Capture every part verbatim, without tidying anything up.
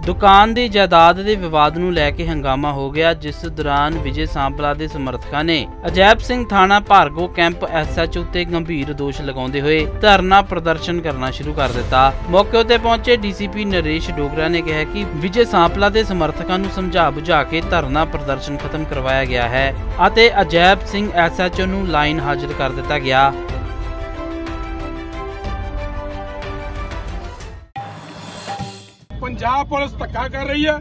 दुकान की जायदाद के विवाद नूं लैके हंगामा हो गया, जिस दौरान विजय सांपला के समर्थकों ने अजैब सिंह थाना Bhargo camp S H O ते गंभीर दोष लगाते हुए धरना प्रदर्शन करना शुरू कर दिता। मौके उत्ते पहुंचे D C P Naresh Dogra ने कहा कि विजय सांपला के समर्थकों नूं समझा बुझा के धरना प्रदर्शन खत्म करवाया गया है अते Ajaib Singh S H O नूं लाइन हाजिर कर दिता गया। पंजाब पुलिस धक्का कर रही है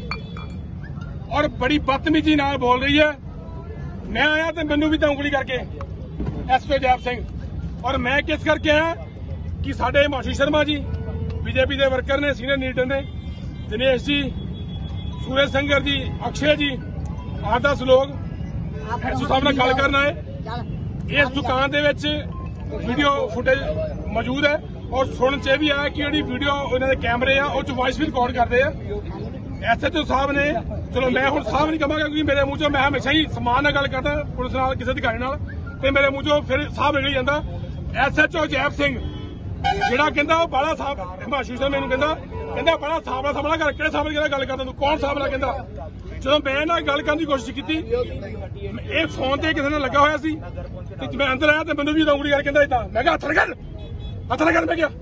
और बड़ी बदतमीजी नाल बोल रही है। मैं आया तो मैनू भी उंगली करके एस पी अजैब सिंह, और मैं किस करके आया कि साडे माशी शर्मा जी बीजेपी के वर्कर ने, सीनियर लीडर ने, दिनेश जी, सूरज संगर जी, अक्षय जी, आठ दस लोग एस ओ साहब नाल गल करना है। इस दुकान दे विच वीडियो फुटेज मौजूद है और सुन च भी आया कि जी वीडियो उन्होंने कैमरे आ उस वॉइस भी रिकॉर्ड करते हैं। एस एच ओ साहब ने, चलो मैं हुण साहब नहीं कहांगा क्योंकि मेरे मूँह चो मैं हमेशा ही समान नाल गल करदा पुलिस नाल किसी अधिकारी नाल, ते मेरे मूँह चो फिर साहब निकल जांदा। S H O Ajaib Singh जिहड़ा कहंदा ओह बड़ा साहब हिमांशु सर मैनूं कहंदा कहंदा बड़ा साहब नाल सामना कर, किहड़े साहब नाल गल करदा तूं, कौन साहब नाल कहंदा। ਜਦੋਂ मैं ना गल करने की कोशिश की, ये फोन से किसी ने लगा होया सी ते मैं अंदर आया तो मैनूं भी उंगली करके कहंदा इदां, मैं कहा हथ ना कर, हथ ना कर। मैं क्या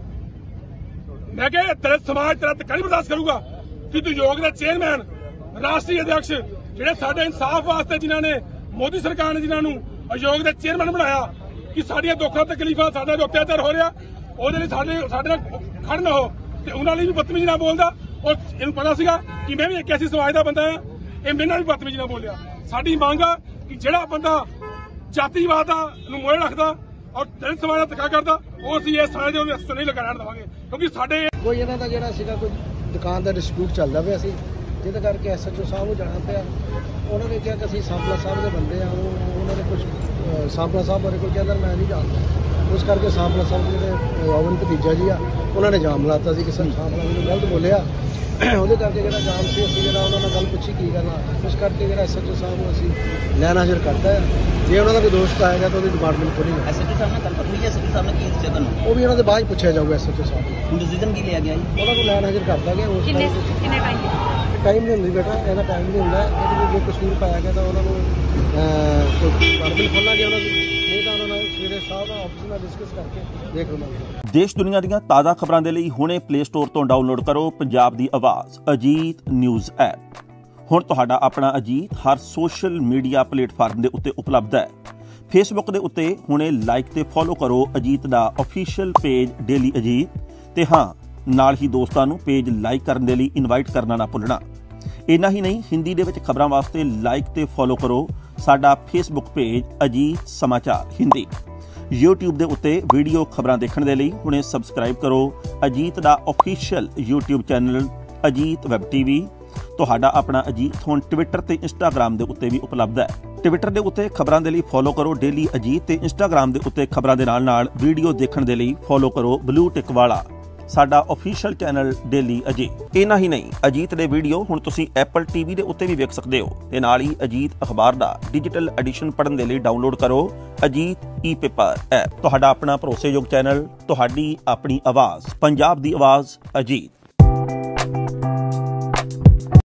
मैं क्या तेरे समाज तेरा धक्का नहीं बर्दाश्त करूंगा कि तू योग का चेयरमैन, राष्ट्रीय अध्यक्ष, जिहड़े साडे इंसाफ वास्ते जिन्होंने मोदी सरकार ने जिन्होंने अयोग का चेयरमैन बनाया कि साडियां दुख तकलीफां साडा जो अत्याचार हो रहा ਉਹਦੇ ਲਈ ਸਾਡੇ ਸਾਡੇ ਨਾਲ ਖੜਨ ਹੋ ਤੇ ਉਹਨਾਂ ਲਈ ਵੀ ਬਦਤਮੀਜ਼ੀ ਨਾਲ ਬੋਲਦਾ। ਔਰ ਇਹਨੂੰ ਪਤਾ ਸੀਗਾ ਕਿ ਮੈਂ ਵੀ ਇੱਕ ਐਸੀ ਸਮਾਜ ਦਾ ਬੰਦਾ ਹਾਂ, ਇਹ ਮੇਰੇ ਨਾਲ ਵੀ ਬਦਤਮੀਜ਼ੀ ਨਾਲ ਬੋਲਿਆ। ਸਾਡੀ ਮੰਗ ਆ ਕਿ ਜਿਹੜਾ ਬੰਦਾ ਜਾਤੀਵਾਦ ਨੂੰ ਮੋਹਰੇ ਰੱਖਦਾ ਔਰ ਦਲਿਤ ਸਮਾਜ ਦਾ ਧੱਕਾ ਕਰਦਾ ਉਹ ਅਸੀਂ ਇਸ ਥਾਣੇ ਦੇ ਉਹਨੂੰ ਅਸਰ ਨਹੀਂ ਲਗਾ ਰਹਿਣ ਦੇਵਾਂਗੇ, ਕਿਉਂਕਿ ਸਾਡੇ ਕੋਈ ਇਹਨਾਂ ਦਾ ਜਿਹੜਾ ਸੀਗਾ ਕੋਈ ਦੁਕਾਨ ਦਾ ਡਿਸਪਿਊਟ ਚੱਲਦਾ ਪਿਆ ਸੀ, ਜਿਹਦੇ ਕਰਕੇ ਐਸ ਐਚ ਓ ਸਾਹਿਬ ਨੂੰ ਜਾਣਾ ਪਿਆ। ਉਹਨਾਂ ਨੇ ਕਿਹਾ ਕਿ ਅਸੀਂ ਸਾਂਪਲਾ ਸਾਹਿਬ ਦੇ ਬੰਦੇ ਆ, ਉਹ ਉਹਨਾਂ ਨੇ ਕੁਝ ਸਾਂਪਲਾ ਸਾਹਿਬ ਬਾਰੇ ਕੋਈ ਕਹਿੰਦਾ ਮੈਂ ਨਹੀਂ ਜਾਣਦਾ, ਉਸ ਕਰਕੇ ਸਾਂਪਲਾ ਸਾਹਿਬ ਜਿਹੜੇ ਰੋਵਨ ਭਤੀਜਾ ਜੀ ਆ ਉਹਨਾਂ ਨੇ ਜਾਮ ਲਾਤਾ ਸੀ ਕਿ ਸਾਂਪਲਾ ਮੈਨੂੰ ਗਲਤ ਬੋਲਿਆ। ਉਹਦੇ ਕਰਕੇ ਜਿਹੜਾ ਜਾਮ ਸੀ ਅਸੀਂ ਜਿਹੜਾ ਉਹਨਾਂ ਨਾਲ ਗੱਲ ਪੁੱਛੀ ਕੀ ਕਰਨਾ, ਉਸ ਕਰਕੇ ਜਿਹੜਾ ਐਸ ਐਚ ਓ ਸਾਹਿਬ ਨੂੰ ਅਸੀਂ ਲੈਣ ਹਾਜ਼ਰ ਕਰਤਾ ਹੈ। ਜੇ ਉਹਨਾਂ ਦਾ ਕੋਈ ਦੋਸ਼ ਪਾਇਆ ਗਿਆ ਤਾਂ ਉਹਦੀ ਡਿਪਾਰਟਮੈਂਟ ਖੋਲ੍ਹੀ ਹੈ। ਐਸ ਐਚ ਓ ਸਾਹਿਬ ਨਾਲ ਗੱਲਬਾਤ ਹੋਈ ਹੈ, ਐਸ ਐਚ ਓ ਸਾਹਿਬ ਨੇ ਕੀ ਦੱਸਿਆ ਤੁਹਾਨੂੰ? ਉਹ ਵੀ ਉਹਨਾਂ ਦੇ ਬਾਅਦ ਪੁੱਛਿਆ ਜਾਊਗਾ ਐਸ ਐਚ ਓ ਸਾਹਿਬ ਨੂੰ। ਹੁਣ ਡਿਸੀਜਨ ਕੀ ਲਿਆ ਗਿਆ ਜੀ? ਉਹਨਾਂ ਨੂੰ ਲੈਣ ਹਾਜ਼ਰ ਕਰਤਾ ਗਿਆ। ਉਸ ਕਿੰਨੇ ਕਿੰਨੇ ਟਾਈਮ ਟਾਈਮ ਨਹੀਂ ਹੁੰਦੀ ਬੇਟਾ, ਇਹਦਾ ਟਾਈਮ ਨਹੀਂ ਹੁੰਦਾ। ਇਹਦੇ ਵਿੱਚ ਜੋ ਕਸੂਰ ਪਾਇਆ ਗਿਆ ਤਾਂ ਉਹਨਾਂ ਨੂੰ ਡਿਪਾਰਟਮੈਂਟ ਖੋਲਾਂਗੇ ਉਹਨਾਂ ਦੀ, ਨਹੀਂ ਤਾਂ ਉਹਨਾਂ ਨਾਲ ਸਵੇਰੇ ਸਾਹਿਬ ਦਾ ਆਫਿਸ ਨਾਲ ਡਿਸਕਸ ਕਰਕੇ ਦੇਖ ਲਵਾਂਗੇ। ਦੇਸ਼ ਦੁਨੀਆ ਦੀਆਂ ਤਾਜ਼ਾ ਖਬਰਾਂ ਦੇ ਲਈ ਹੁਣੇ ਪਲੇ ਸਟੋਰ ਤੋਂ ਡਾਊਨਲੋਡ ਕਰੋ ਪੰਜਾਬ ਦੀ ਆਵਾਜ਼ ਅਜੀਤ ਨਿਊਜ਼ ਐਪ। ਹੁਣ ਤੁਹਾਡਾ ਆਪਣਾ ਅਜੀਤ ਹਰ ਸੋਸ਼ਲ ਮੀਡੀਆ ਪਲੇਟਫਾਰਮ ਦੇ ਉੱਤੇ ਉਪਲਬਧ ਹੈ। ਫੇਸਬੁੱਕ ਦੇ ਉੱਤੇ ਹੁਣੇ ਲਾਈਕ ਤੇ ਫੋਲੋ ਕਰੋ ਅਜੀਤ ਦਾ ਅਫੀਸ਼ੀਅਲ ਪੇਜ ਡੇਲੀ ਅਜੀਤ, ਤੇ ਹਾਂ ਨਾਲ ਹੀ ਦੋਸਤਾਂ ਨੂੰ ਪੇਜ ਲਾਈਕ ਕਰਨ ਦੇ ਲਈ ਇਨਵਾਈਟ ਕਰਨਾ ਨਾ ਭੁੱਲਣਾ। ਇੰਨਾ ਹੀ ਨਹੀਂ, ਹਿੰਦੀ ਦੇ ਵਿੱਚ ਖਬਰਾਂ ਵਾਸਤੇ ਲਾਈਕ ਤੇ ਫੋਲੋ ਕਰੋ ਸਾਡਾ ਫੇਸਬੁੱਕ ਪੇਜ ਅਜੀਤ ਸਮਾਚਾਰ ਹਿੰਦੀ। YouTube ਦੇ ਉੱਤੇ ਵੀਡੀਓ ਖਬਰਾਂ ਦੇਖਣ ਦੇ ਲਈ ਹੁਣੇ ਸਬਸਕ੍ਰਾਈਬ ਕਰੋ ਅਜੀਤ ਦਾ official YouTube channel Ajit web TV. ਤੁਹਾਡਾ ਆਪਣਾ ਅਜੀਤ ਹੁਣ ਟਵਿੱਟਰ ਤੇ ਇੰਸਟਾਗ੍ਰਾਮ ਦੇ ਉੱਤੇ ਵੀ ਉਪਲਬਧ ਹੈ। ਟਵਿੱਟਰ ਦੇ ਉੱਤੇ ਖਬਰਾਂ ਦੇ ਲਈ ਫੋਲੋ ਕਰੋ ਡੇਲੀ ਅਜੀਤ, ਤੇ ਇੰਸਟਾਗ੍ਰਾਮ ਦੇ ਉੱਤੇ ਖਬਰਾਂ ਦੇ ਨਾਲ ਨਾਲ ਵੀਡੀਓ ਦੇਖਣ ਦੇ ਲਈ ਫੋਲੋ ਕਰੋ ਬਲੂ ਟਿਕ ਵਾਲਾ ਸਾਡਾ ਅਫੀਸ਼ੀਅਲ ਚੈਨਲ ਡੇਲੀ ਅਜੀਤ। ਇੰਨਾ ਹੀ ਨਹੀਂ, ਅਜੀਤ ਦੇ ਵੀਡੀਓ ਹੁਣ ਤੁਸੀਂ ਐਪਲ ਟੀਵੀ ਦੇ ਉੱਤੇ ਵੀ ਵੇਖ ਸਕਦੇ ਹੋ, ਤੇ ਨਾਲ ਹੀ ਅਜੀਤ ਅਖਬਾਰ ਦਾ ਡਿਜੀਟਲ ਐਡੀਸ਼ਨ ਪੜ੍ਹਨ ਦੇ ਲਈ ਡਾਊਨਲੋਡ ਕਰੋ ਅਜੀਤ ਈ ਪੇਪਰ ਐਪ। ਤੁਹਾਡਾ ਆਪਣਾ ਭਰੋਸੇਯੋਗ ਚੈਨਲ, ਤੁਹਾਡੀ ਆਪਣੀ ਆਵਾਜ਼, ਪੰਜਾਬ ਦੀ ਆਵਾਜ਼ ਅਜੀਤ।